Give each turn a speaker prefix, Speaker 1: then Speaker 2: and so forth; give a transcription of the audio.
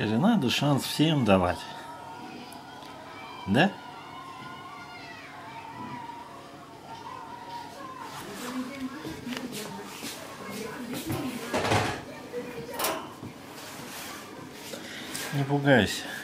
Speaker 1: Скажи, надо шанс всем давать. Да? Не пугайся.